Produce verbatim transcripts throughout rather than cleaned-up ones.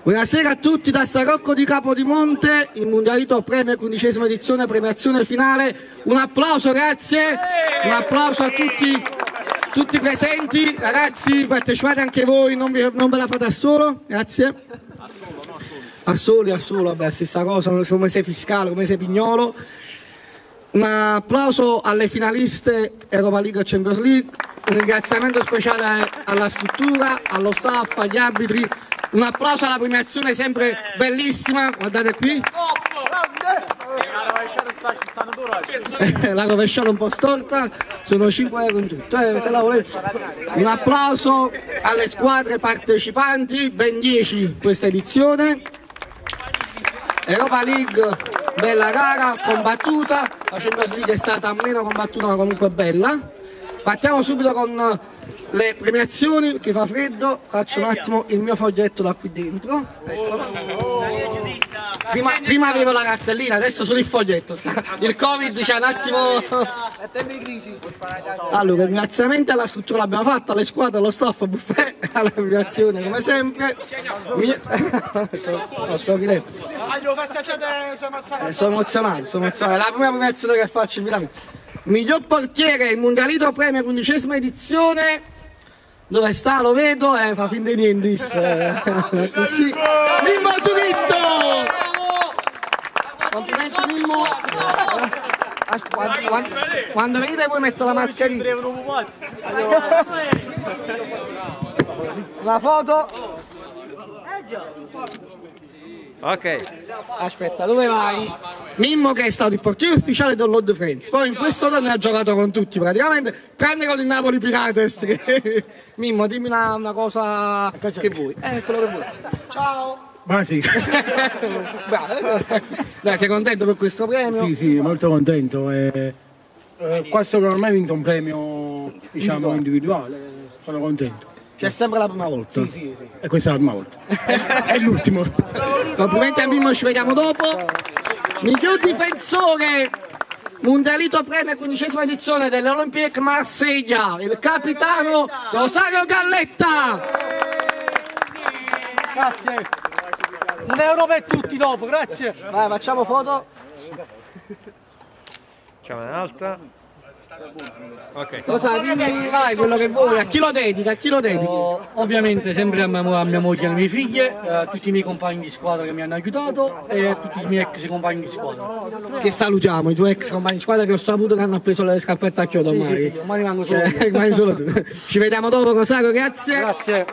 Buonasera a tutti da Sarocco di Capodimonte, il Mundialito Premio, quindicesima edizione, premiazione finale. Un applauso, grazie, un applauso a tutti, tutti presenti. Ragazzi, partecipate anche voi, non, vi, non ve la fate a solo, grazie. A soli, a solo, vabbè, stessa cosa, come sei fiscale, come sei pignolo. Un applauso alle finaliste Europa League e Champions League, un ringraziamento speciale alla struttura, allo staff, agli arbitri. Un applauso alla premiazione sempre bellissima, guardate qui. La rovesciata un po' storta, sono cinque euro in tutto, eh, se la volete. Un applauso alle squadre partecipanti, ben dieci questa edizione. Europa League, bella gara, combattuta, la Champions League è stata meno combattuta ma comunque bella. Partiamo subito con le premiazioni, che fa freddo, faccio un attimo il mio foggetto da qui dentro. Prima, prima avevo la cartellina, adesso solo il foggetto, il Covid c'è un attimo... Allora, ringraziamenti alla struttura l'abbiamo fatta, alle squadre, allo staff, buffet, alla premiazione come sempre. Mi... no, sto ridendo. Eh, sono emozionato, sono emozionato, è la prima premiazione che faccio in vita mia. Miglior portiere, il Mundialito Premio, quindicesima edizione. Dove sta? Lo vedo, eh, fa finta di niente. Eh, così. Mimmo Turitto! Complimenti Mimmo. Quando, quando, quando venite poi metto la mascherina. La foto. Ok. Aspetta, dove vai? Mimmo che è stato il portiere ufficiale dell'Odd Friends, poi in questo turno ha giocato con tutti praticamente, tranne con il Napoli Pirates. Mimmo, dimmi una, una cosa che vuoi. Eh, quello che vuoi. Ciao. Ma sì. Dai, sei contento per questo premio? Sì, sì, molto contento. Eh, eh, questo per me ha vinto un premio, diciamo, individuale. Sono contento. C'è sempre la prima volta. Sì, sì, sì. E questa è la prima volta. È l'ultimo. Complimenti a Mimmo, ci vediamo dopo. Miglior difensore, Mundialito Premio, quindicesima edizione dell'Olympique Marsiglia, il capitano Rosario Galletta. Grazie. Un euro per tutti dopo, grazie. Vai, facciamo foto. Facciamo un'altra. Ok. Cosa dimmi, vai, quello che vuoi, a chi lo dedica, a chi lo dedichi? Oh, ovviamente sempre a mia, a mia moglie e alle mie figlie, eh, a tutti i miei compagni di squadra che mi hanno aiutato e a tutti i miei ex compagni di squadra. Che salutiamo, i tuoi ex compagni di squadra che ho saputo che hanno appeso le scarpette a chiodo ormai. Sì, sì, sì, ormai rimango solo, cioè, rimani solo tu. Ci vediamo dopo, Rosario, grazie. Grazie.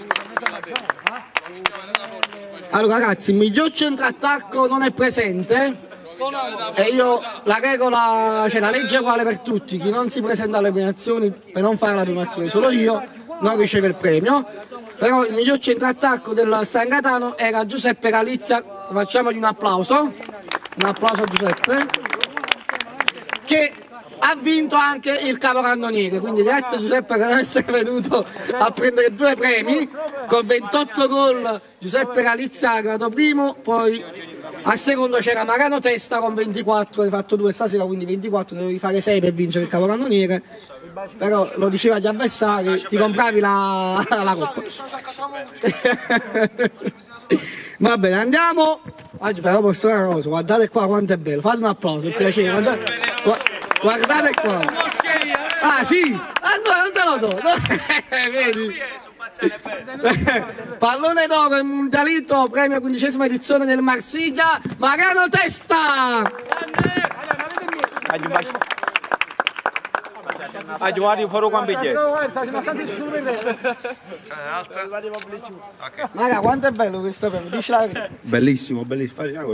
Allora ragazzi, il miglior centrattacco non è presente. E io, la regola, c'è la legge uguale per tutti, chi non si presenta alle premiazioni per non fare la premiazione, solo io, non riceve il premio. Però il miglior centrattacco del San Gatano era Giuseppe Galizia, facciamogli un applauso, un applauso a Giuseppe, che ha vinto anche il capocannoniere, quindi grazie Giuseppe per essere venuto a prendere due premi, con ventotto gol Giuseppe Galizia è arrivato primo, poi al secondo c'era Marano Testa con ventiquattro, hai fatto due stasera, quindi ventiquattro, dovevi fare sei per vincere il capocannoniere, però lo diceva agli avversari, ti compravi la, la coppa. Va bene, andiamo. Oggi però posso dire una cosa, guardate qua quanto è bello, fate un applauso, per piacere, guardate, guardate qua. Ah sì? Ah no, non te lo do, no, vedi? Pallone d'oro in Mundialito, premio quindicesima edizione del Marsiglia, Marano Testa! Ah, Giovanni, farò un biglietto. Maga, quanto è bello questo premio, dici la verità. Bellissimo, bellissimo.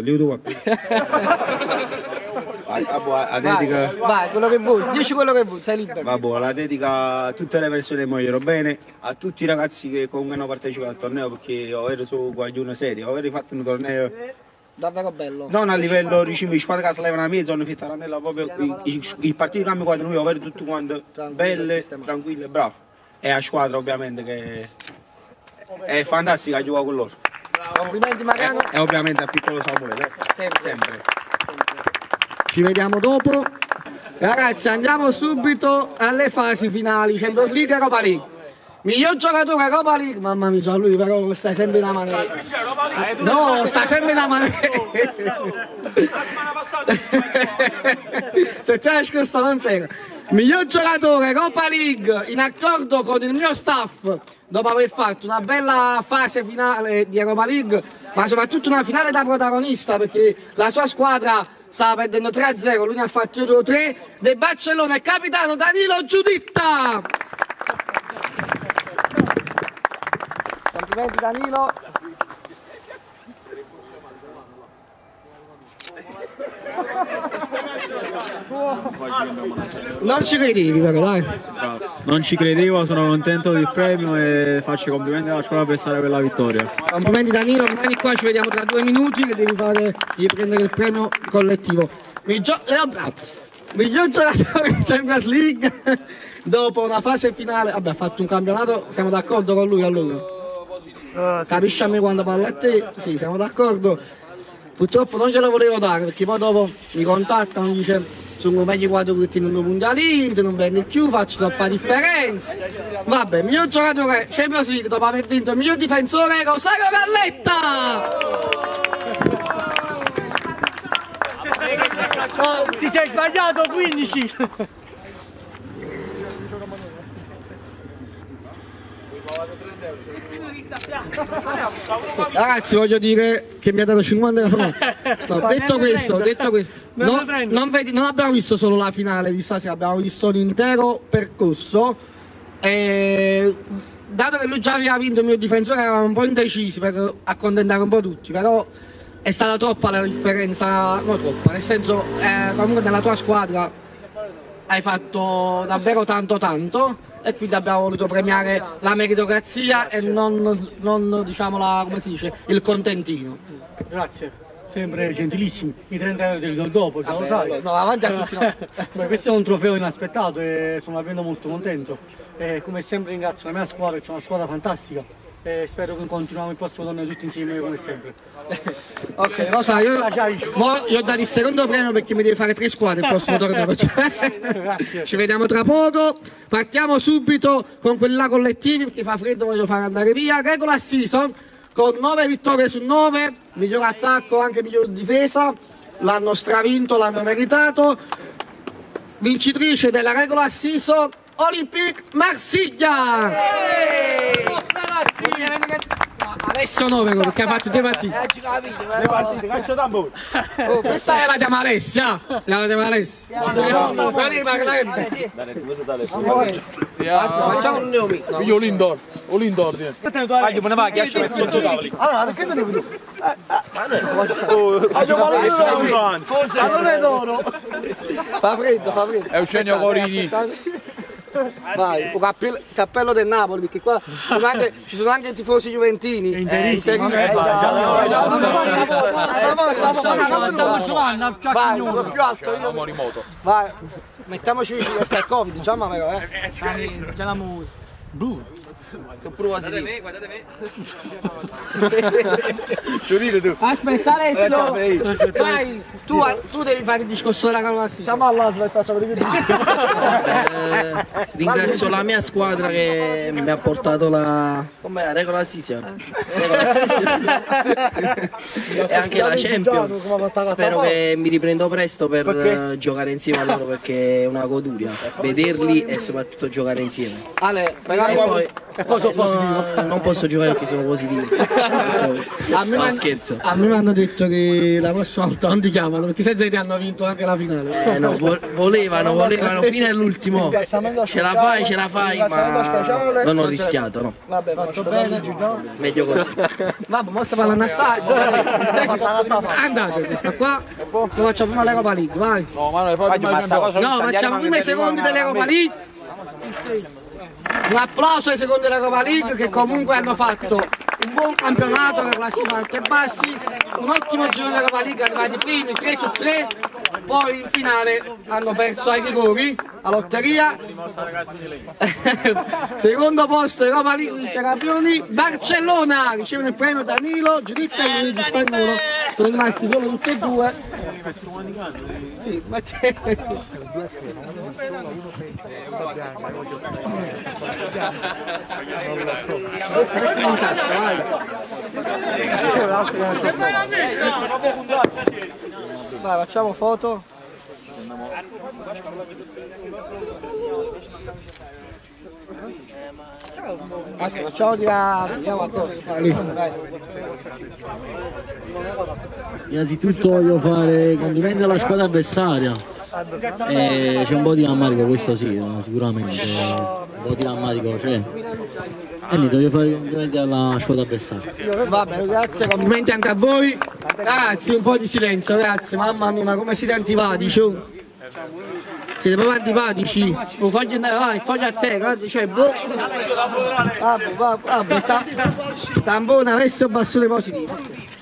La dedica... Vai, vai, quello che vuoi, dici quello che vuoi, sei libero. Vabbè, la dedica a tutte le persone che vogliono bene, a tutti i ragazzi che comunque hanno partecipato al torneo, perché ho avuto su qualcuno serio, ho avuto fatto un torneo davvero bello. non a livello di squadra che si levano a mezzo, hanno fatto la nella proprio il partito cambio quando noi ho avuto tutto quanto belle, tranquille, bravo. E a squadra ovviamente che è fantastica giocare con loro. Complimenti Marano. E ovviamente a piccolo Samuele, sempre. sempre. Ci vediamo dopo. Ragazzi, andiamo subito alle fasi finali, Champions League e Europa League. Miglior giocatore Europa League, mamma mia, lui però stai sempre in una mano. No, sta sempre in una mano. Se c'è questo non c'era. Miglior giocatore Europa League in accordo con il mio staff, dopo aver fatto una bella fase finale di Europa League, ma soprattutto una finale da protagonista, perché la sua squadra stava perdendo tre a zero, lui ne ha fatto due tre, del Barcellona, il capitano Danilo Giuditta. Complimenti Danilo. Non ci credevi però, dai. Non ci credevo, sono contento del premio e faccio i complimenti alla squadra per stare per la vittoria. Complimenti Danilo, rimani qua, ci vediamo tra due minuti che devi fare, devi prendere il premio collettivo. Miglior, eh, miglior giocatore di Champions League dopo una fase finale, vabbè ha fatto un campionato, siamo d'accordo con lui allora? Capisci a me quando parla a te? Sì, siamo d'accordo. Purtroppo non glielo volevo dare perché poi dopo mi contattano e dice sono meglio quattro che non puntuali, non prendi più, faccio troppa differenza. Vabbè, miglior giocatore Champions League dopo aver vinto il miglior difensore Rosario Galletta! Oh, ti sei sbagliato, quindici! Ragazzi, voglio dire che mi ha dato cinquanta euro. No, detto questo, detto questo, no, non, vedi, non abbiamo visto solo la finale di stasera, abbiamo visto l'intero percorso. E dato che lui già aveva vinto il mio difensore, eravamo un po' indecisi per accontentare un po' tutti, però è stata troppa la differenza, no troppa, nel senso eh, comunque nella tua squadra hai fatto davvero tanto tanto e quindi abbiamo voluto premiare la meritocrazia e non, non diciamo la, come si dice, il contentino. Grazie, sempre gentilissimi. I trenta euro te li do dopo, già lo sai. No, avanti a tutti. No. Beh, questo è un trofeo inaspettato e sono davvero molto contento. E come sempre ringrazio la mia squadra, c'è una squadra fantastica. E spero che continuiamo il prossimo torneo tutti insieme come sempre. Ok, Rosa, io, mo, io ho dato il secondo premio perché mi devi fare tre squadre il prossimo torneo. Grazie. Ci vediamo tra poco. Partiamo subito con quelli là collettivi perché fa freddo, voglio far andare via. Regular season con nove vittorie su nove, miglior attacco, anche miglior difesa. L'hanno stravinto, l'hanno meritato. Vincitrice della regular season Olympique Marsiglia. Adesso no, perché ha fatto due partite. Le partite, calcio tamburo. Oh, questa è la chiama Alessia. La chiama Alessia. Facciamo un nome. Io l'indor, o l'indor. Voglio una macchina, ci sotto tavoli. Allora, perché non è venuto? Forse non è d'oro. Fa freddo, fa freddo. Eugenio Corini. Vai, un cappello, cappello del Napoli, perché qua sono anche, ci sono anche i tifosi juventini. Interissimo. Stiamo giocando, vai, sono più alto io. Vai, mettiamoci vicino, questo è il Covid, diciamo però, eh. C'è la musica. Blu. Sono pure Guardate me, guardate me. Aspetta Alessio, vai, tu, tu devi fare il discorso della classifica. Siamo all'Asla, facciamo rivedere. Ringrazio la mia squadra che mi ha portato la com'è, regola season e anche la Champions. Spero che mi riprendo presto per uh, giocare insieme a loro perché è una goduria vederli e soprattutto giocare insieme. Ale, e poi, vabbè, no, non posso giocare perché sono positivo. A me, no, scherzo. A me mi hanno detto che la prossima volta non ti chiamano perché senza che ti hanno vinto anche la finale. Eh no, vo volevano, volevano fino all'ultimo. Ce la fai, ce la fai, ma non ho rischiato, no. Vabbè, faccio bene, meglio così. Vabbè, mo sta parlando assaggio. Andate, questa qua. Lo facciamo prima l'Europa League, vai. No, ma no, facciamo prima i secondi dell'Europa League. Un applauso ai secondi dell'Europa League che comunque hanno fatto un buon campionato con classifica alti e bassi, un ottimo giro dell'Europa League, arrivati primi tre su tre, poi in finale hanno perso ai rigori, a lotteria. Secondo posto Europa League vince campioni, Barcellona ricevono il premio Danilo, Giuditta e Luigi Spagnolo, sono rimasti solo tutti e due. Sì, ma questo mettilo in tasca, vai. Vai, facciamo foto. Okay, facciamo tirare, vediamo qualcosa. Vai. Innanzitutto voglio fare complimenti alla squadra avversaria. Eh, c'è un po' di rammarico, questo sì, sicuramente. Un po' di rammarico c'è. E niente, voglio fare complimenti alla squadra avversaria. Va bene, grazie, complimenti anche a voi. Ragazzi, un po' di silenzio, grazie, mamma mia, ma come siete antipatici? Oh? Siete proprio antipatici? Oh, fagli andare avanti, fagli a te, guarda, cioè, boh. Vabbè, vabbè, vabbè, ta tampone, adesso bassone positivo.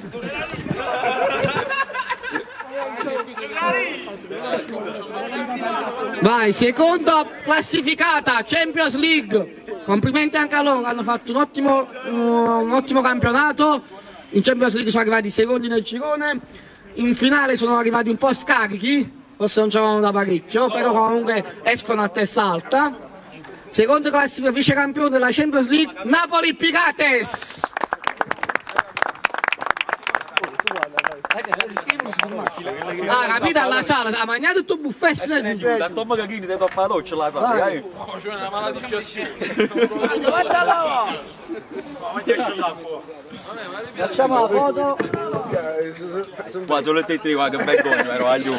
Vai, seconda classificata, Champions League. Complimenti anche a loro, hanno fatto un ottimo, un ottimo campionato. In Champions League sono arrivati secondi nel girone. In finale sono arrivati un po' scarichi, forse non c'erano da parecchio, però comunque escono a testa alta. Secondo classifica, vice campione della Champions League, Napoli Pigates. Ah, capite alla sala, ha mangiato tutto buffet. La stomaca che mi sei troppo dolce la sala. No, c'è una malattia così. Facciamo la foto. Ma solo te tri guarda un bel gol, vero? Aglio.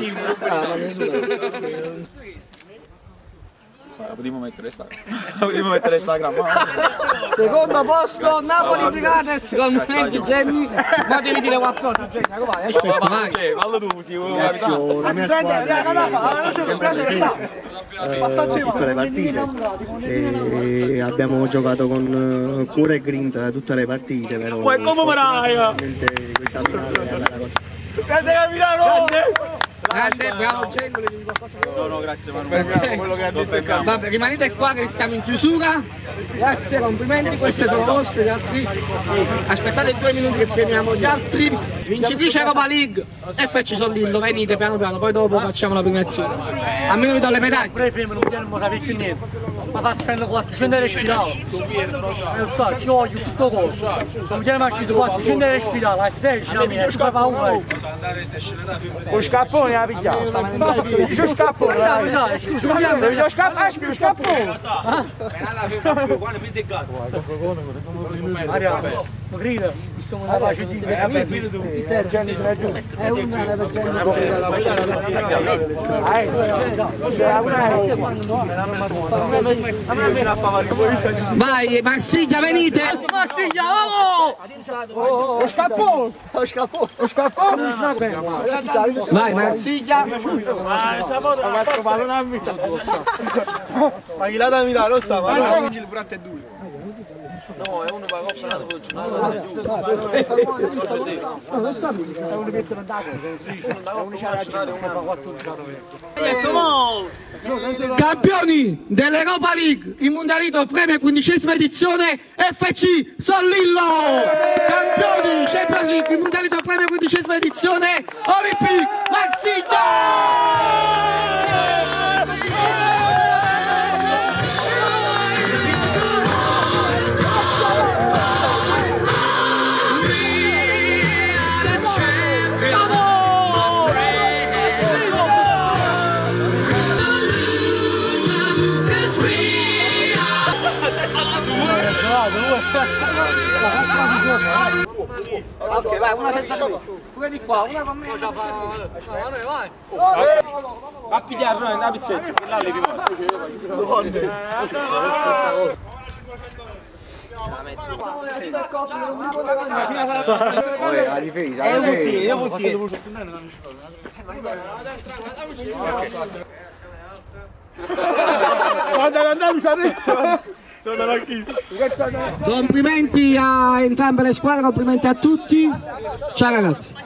Potremmo mettere Instagram. Potremmo mettere Instagram. Secondo posto Napoli Pigates, complimenti Jenny. Ma devi dire qualcosa, Jenny, vai, aspetta, vai. Fallo tu, sì. Ringrazio la mia squadra, sempre presente in tutte le partite e abbiamo giocato con cuore e grinta tutte le partite, però come Maraia! Questa finale è andata così. Grande capitano! Grande, bravo Jenny. No, no, grazie, ma non pecchiamo quello che ha detto. Vabbè, rimanete qua che siamo in chiusura. Grazie, complimenti, queste sono vostre, gli altri. Aspettate due minuti che premiamo gli altri. Vincitrice Europa League, F C Sollillo, venite piano piano, poi dopo facciamo la premiazione. Almeno vi do le medaglie. Pure prima non dobbiamo sapere più niente. Ma faccio spendere quattrocento respirali. Non so, ci voglio tutto cosa. Non mi chiede mai spiso quattrocento respirali, a te ci non mi è paura. Lo scappone la pigliamo. Dice lo scappone. Dai, scusa, ma io Devi lo scappone, lo scappone. Maria, ma grida, mi sono andato a giudicare. Mi serve, mi serve. È una per vai, Marsiglia, venite! Marsiglia, vamos! Lo scappone! Lo scappone! Lo scappone! Vai, Marsiglia! Ma chi la da mi dà, lo sa, ma non il brante è duro. No, è uno paga operato per campioni dell'Europa League, il Mundialito premio quindicesima edizione F C Sollillo! Campioni Champions League, il Mundialito premio quindicesima edizione Olympique Marsiglia! Ok, vai, una senza gioco. Pure di qua, una con me. Vai. A pigliarlo è una pizzetta, là le più. la difesa, è un portiere, è un portiere. Guarda, andiamo adesso. Complimenti a entrambe le squadre, complimenti a tutti. Ciao ragazzi.